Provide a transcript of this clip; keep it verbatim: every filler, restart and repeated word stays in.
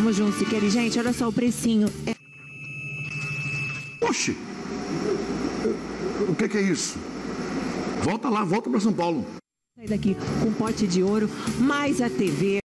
Vamos juntos, se querem, gente, olha só o precinho. É... Oxe! O que, que é isso? Volta lá, volta para São Paulo. Sai daqui com pote de ouro, mais a T V.